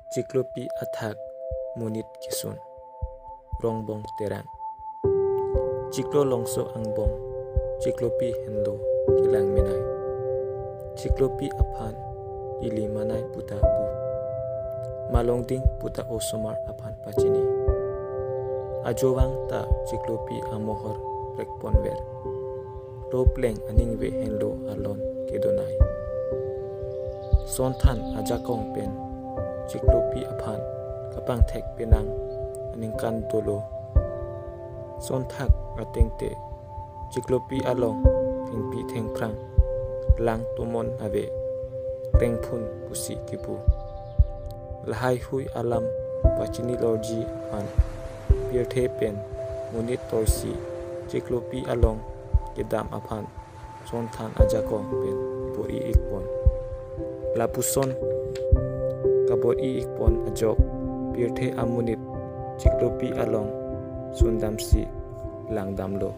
Ciklopi athak munit kisun rongbong terang ciklo longso angbong ciklopi hendo kilang menai ciklopi aphan ili manai puta pu malongding puta osomar aphan pachini ajowang ta ciklopi amohor rekponver ropleng aningwe hendo alon kedonai sonthan ajakong pen ciklopi aphan kapang thek penang aningkan dolo sonthak atengte ciklopi along thingpi thengprang lang tumon ave tengphun pusi kipu lahai hui alam pachini lorji aphan pirthe pen munit torsi ciklopi along kedam aphan sonthan ajakong pen bori ikpon lapuson kabor ikpon ajok pirthe amunit ciklopi along sundamsi langdamlo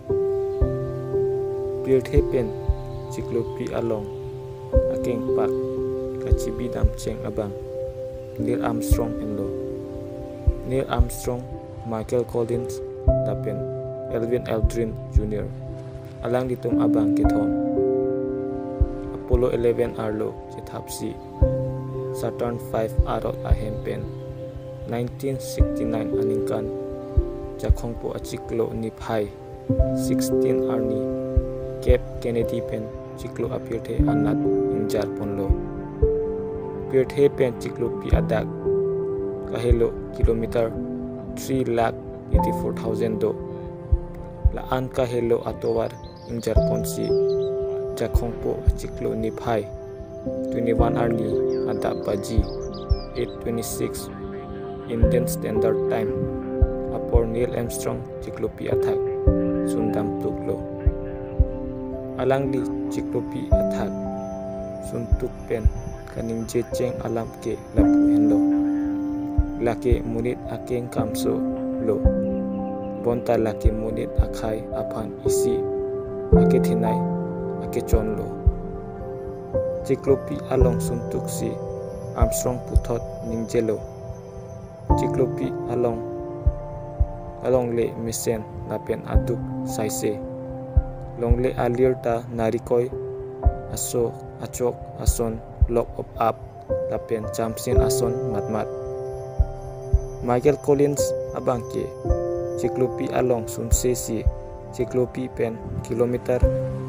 pirthe pen ciklopi along akeng pak kachibi dam cheng abang Neil Armstrong enlo Neil Armstrong Michael Collins dapen Elvin Aldrin Jr. alang ditung abang kethom Apollo 11 arlo chethapsi Saturn V arot ahem pen 1969 aningkan jakhongpo achiklo niphai 16 arni Cape Kennedy pen ciklo apirthe anat injar ponlo pirthe pen ciklopi adak kahelo kilometer 3,84,000 do la an kahelo atowar injar ponsi jakhongpo achiklo niphai 21 arni ada baji 8:26 Indian Standard Time apor Neil Armstrong ciklopi athak sundam tuklo alang di ciklopi athak suntuk pen kaning jecheng alam ke lapu henlo lake munit akeng kamso lo bonta lake munit akhai aphan isi ake thinai ake chonlo ciklopi along suntuk si Armstrong puthot ningjelo ciklopi along le misen lapen aduk saise longle alirta narikoi aso achok ason lock up lapen chamsin ason matmat Michael Collins abangke ciklopi along sunse si ciklopi pen kilometer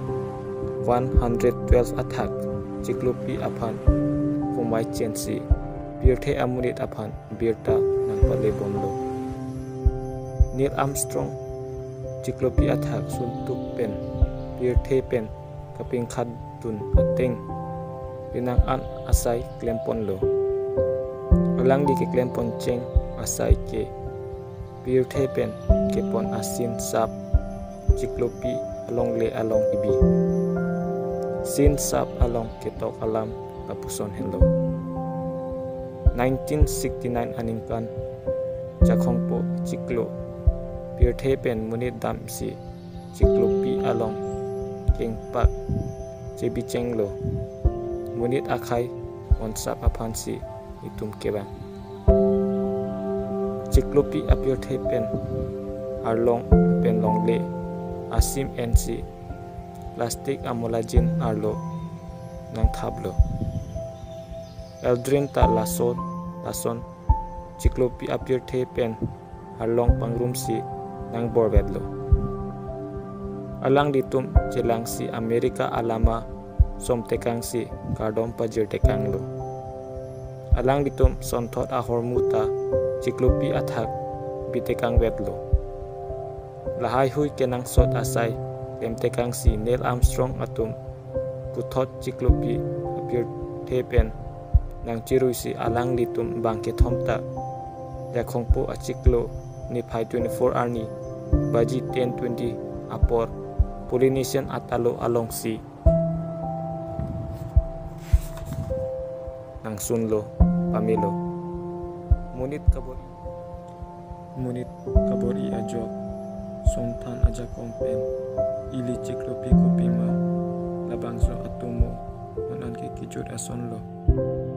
112 athak ciklopi aphan komai chensi pirthe amunit aphan birta nangpale bomlo Neil Armstrong ciklopi athak suntuk pen pirthe pen kaping khadun ateng pinang an asai klempon lo alang di ke klempon cheng asai ke pirthe pen kepon asin sap ciklopi along le along ibi sin sap along ketok alam kapuson hello 1969 aningkan jakhongpo ciklo pirthe pen munit dam si ciklopi along kengpak jebi chenglo munit akhai onsap aphan si itum keba ciklopi apirthe pen arlong pen longle asim nc plastik amolajin arlo nang thablo Aldrin ta lason ciklopi apirthe pen arlong pangrum si nang borbedlo alang ditum jelang si Amerika alama somtekang si kardom pajir tekanglo alang ditum sonthot ahormuta ciklopi athak bitekang wedlo lahai hui kenang sot asai lemtekang si Neil Armstrong atum puthot ciklopi apirthe pen nang chirui si alang ditum bangke thomta jakhongpo achiklo ni 524 arni baji 10:20 apor Polynesian atalo along si nang sunlo pamilo munit kabori ajok sonthan ajakong pen ili ciklopi kopima labangso atumo non an ke kijot ason lo